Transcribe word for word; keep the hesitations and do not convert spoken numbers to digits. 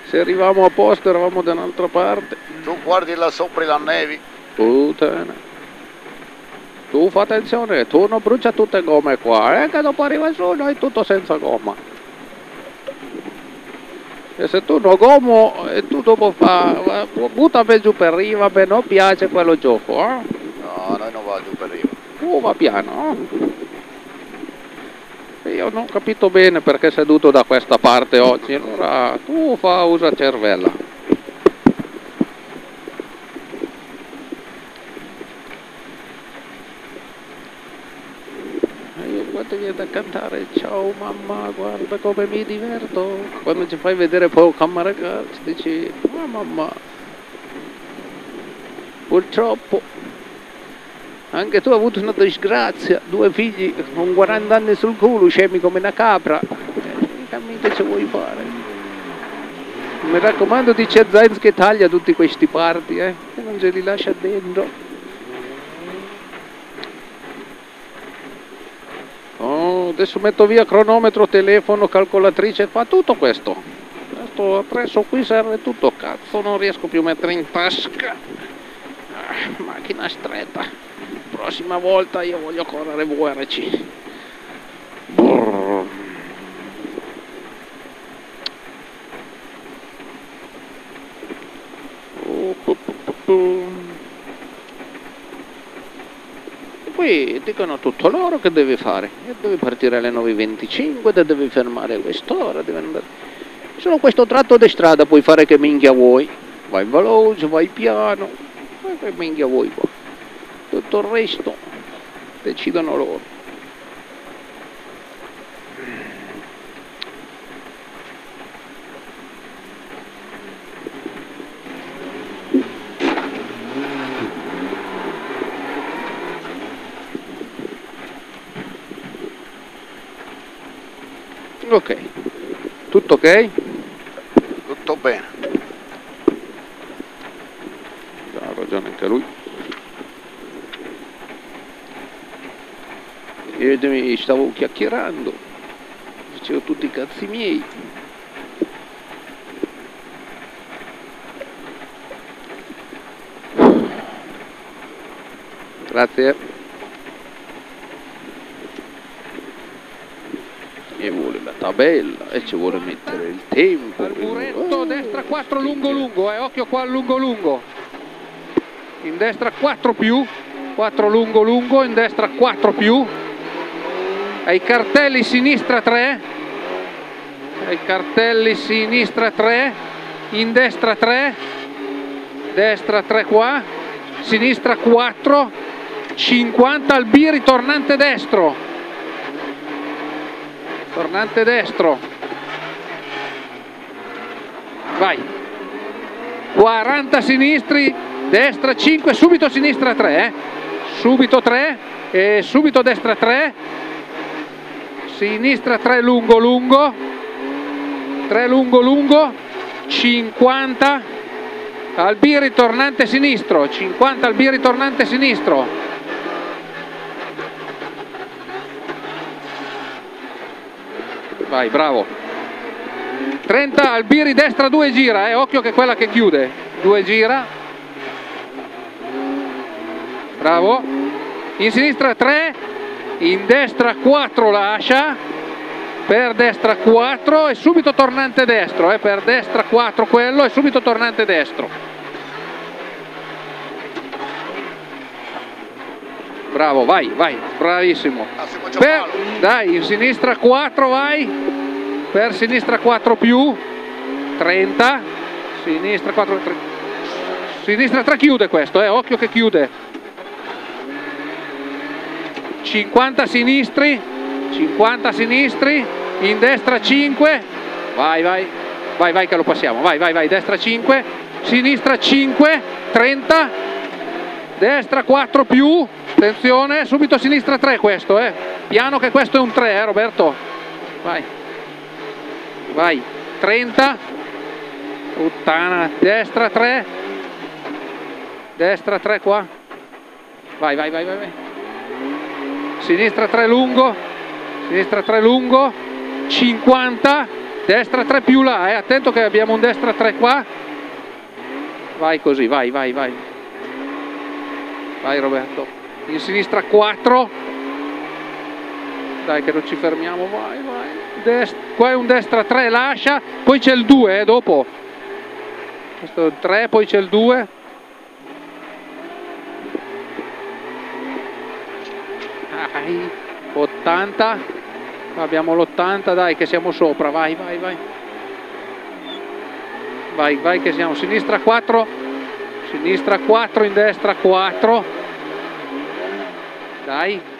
Se arrivavamo a posto eravamo da un'altra parte. Tu guardi là sopra la neve. Puttana. Tu fa attenzione, tu non brucia tutte gomme qua, eh, che dopo arriva su noi tutto senza gomma. E se tu non gommo e tu dopo fa, buttami giù per riva, a me non piace quello gioco, eh? No, noi non va giù per riva. Tu va piano, eh? Io non ho capito bene perché sei seduto da questa parte oggi, allora tu fa usa cervella. Quando viene da cantare ciao mamma, guarda come mi diverto, quando ci fai vedere poi camera ragazzi dici ah mamma, purtroppo anche tu hai avuto una disgrazia, due figli con quaranta anni sul culo, scemi come una capra, eh, che ci vuoi fare? Mi raccomando dice Zainz che taglia tutti questi parti, eh, che non ce li lascia dentro. Oh, adesso metto via cronometro, telefono, calcolatrice, fa tutto questo. Questo attrezzo qui serve tutto, cazzo, non riesco più a mettere in tasca. Ah, macchina stretta. Prossima volta io voglio correre V R C. Brrr. Oh, pu, pu, pu, pu. Qui dicono tutto loro che deve fare, deve partire alle nove e venticinque, deve fermare a quest'ora, deve andare. Solo questo tratto di strada puoi fare che minchia vuoi, vai veloce, vai piano, vai che minchia vuoi qua. Tutto il resto decidono loro. Ok, tutto ok? Tutto bene. Ha ragione anche lui. Io mi stavo chiacchierando, facevo tutti i cazzi miei. Grazie. E vuole la tabella e ci vuole mettere il tempo. Al muretto, destra quattro lungo lungo, eh, occhio qua al lungo lungo. In destra quattro più, quattro lungo lungo, in destra quattro più. Ai cartelli sinistra tre. Ai cartelli sinistra tre, in destra tre. Destra tre qua, sinistra quattro, cinquanta al B ritornante destro. Tornante destro, vai, quaranta sinistri, destra cinque, subito sinistra tre, eh? Subito tre, e subito destra tre, sinistra tre lungo lungo, tre lungo lungo, cinquanta al B ritornante sinistro, cinquanta al B ritornante sinistro. Vai, bravo. trenta al Biri destra due gira, eh. Occhio che è quella che chiude. due gira. Bravo. In sinistra tre, in destra quattro lascia. Per destra quattro e subito tornante destro, eh. Per destra quattro quello e subito tornante destro. Bravo, vai, vai, bravissimo. Per, dai, in sinistra quattro vai, per sinistra quattro più, trenta, sinistra quattro, tre, sinistra tre chiude questo, eh, occhio che chiude. cinquanta sinistri, cinquanta sinistri, in destra cinque, vai, vai, vai, vai che lo passiamo, vai, vai, vai, destra cinque, sinistra cinque, trenta, destra quattro più, attenzione, subito sinistra tre questo, eh. Piano che questo è un tre, eh Roberto. Vai. Vai. trenta. Puttana, destra tre. Destra tre qua. Vai, vai, vai, vai, vai. Sinistra tre lungo. Sinistra tre lungo. cinquanta. Destra tre più là, eh. Attento che abbiamo un destra tre qua. Vai così, vai, vai, vai. Vai Roberto. In sinistra quattro. Dai che non ci fermiamo, vai, vai. Dest qua è un destra tre, lascia. Poi c'è il due, eh, dopo. Questo è il tre, poi c'è il due. Dai, ottanta. Abbiamo l'ottanta, dai che siamo sopra, vai, vai, vai. Vai, vai che siamo, sinistra quattro, sinistra quattro, in destra quattro. Dai.